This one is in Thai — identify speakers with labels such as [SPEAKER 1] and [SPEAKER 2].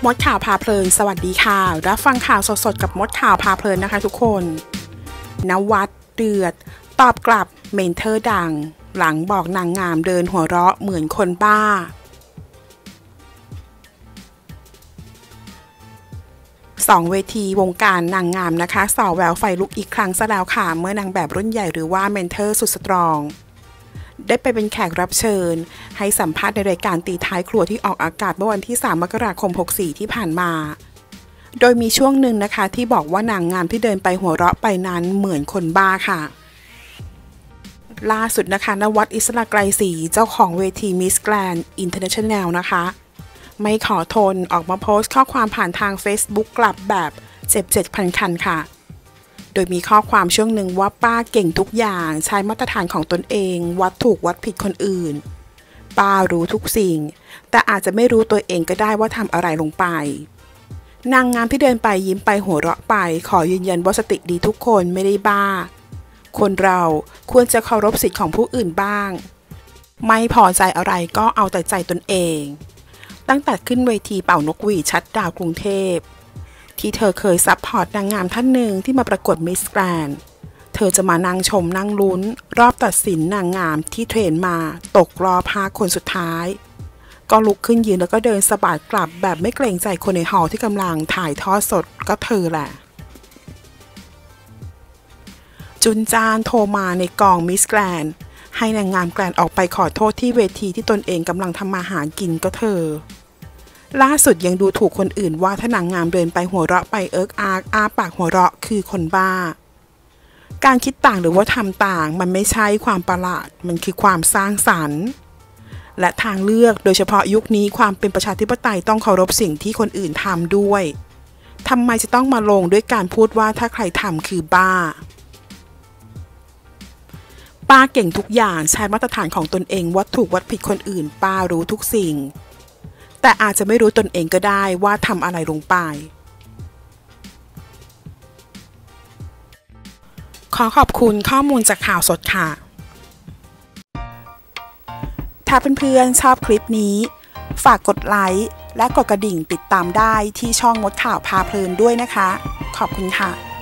[SPEAKER 1] มดข่าวพาเพลินสวัสดีค่ะรับฟังข่าวสดๆกับมดข่าวพาเพลินนะคะทุกคนนวัดเดือดตอบกลับเมนเทอร์ดังหลังบอกนางงามเดินหัวเราะเหมือนคนบ้า2 เวทีวงการนางงามนะคะส่อแววไฟลุกอีกครั้งซะแล้วค่ะเมื่อนางแบบรุ่นใหญ่หรือว่าเมนเทอร์สุดสตรองได้ไปเป็นแขกรับเชิญให้สัมภาษณ์ในรายการตีท้ายครัวที่ออกอากาศเมื่อวันที่3 มกราคม 64 ที่ผ่านมาโดยมีช่วงหนึ่งนะคะที่บอกว่านางงามที่เดินไปหัวเราะไปนั้นเหมือนคนบ้าค่ะล่าสุดนะคะนวัดอิสระไกรศรีเจ้าของเวทีมิสแกรนด์อินเตอร์เนชั่นแนลนะคะไม่ขอทนออกมาโพสต์ข้อความผ่านทาง Facebook กลับแบบเจ็บ7,000 คันค่ะโดยมีข้อความช่วงหนึ่งว่าป้าเก่งทุกอย่างใช้มาตรฐานของตนเองวัดถูกวัดผิดคนอื่นป้ารู้ทุกสิ่งแต่อาจจะไม่รู้ตัวเองก็ได้ว่าทำอะไรลงไปนางงามที่เดินไปยิ้มไปหัวเราะไปขอยืนยันว่าสติดีทุกคนไม่ได้บ้าคนเราควรจะเคารพสิทธิ์ของผู้อื่นบ้างไม่พอใจอะไรก็เอาแต่ใจตนเองตั้งแต่ขึ้นเวทีเป่านกหวีดชัดดาวกรุงเทพที่เธอเคยซัพพอร์ตนางงามท่านหนึ่งที่มาประกวดมิสแกรนด์เธอจะมานั่งชมนั่งลุ้นรอบตัดสินนางงามที่เทรนมาตกรอบ5 คนสุดท้ายก็ลุกขึ้นยืนแล้วก็เดินสะบัดกลับแบบไม่เกรงใจคนในหอที่กำลังถ่ายทอดสดก็เธอแหละจุนจานโทรมาในกองมิสแกรนด์ให้นางงามแกรนด์ออกไปขอโทษที่เวทีที่ตนเองกำลังทำมาหากินก็เธอล่าสุดยังดูถูกคนอื่นว่าถ้านางงามเดินไปหัวเราะไปเอิ๊กอาร์กอ้าปากหัวเราะคือคนบ้าการคิดต่างหรือว่าทำต่างมันไม่ใช่ความประหลาดมันคือความสร้างสรรค์และทางเลือกโดยเฉพาะยุคนี้ความเป็นประชาธิปไตยต้องเคารพสิ่งที่คนอื่นทำด้วยทำไมจะต้องมาลงด้วยการพูดว่าถ้าใครทำคือบ้าป้าเก่งทุกอย่างใช้มาตรฐานของตนเองวัดถูกวัดผิดคนอื่นป้ารู้ทุกสิ่งแต่อาจจะไม่รู้ตนเองก็ได้ว่าทำอะไรลงไปขอขอบคุณข้อมูลจากข่าวสดค่ะถ้าเพื่อนๆชอบคลิปนี้ฝากกดไลค์และกดกระดิ่งติดตามได้ที่ช่องมดข่าวพาเพลินด้วยนะคะขอบคุณค่ะ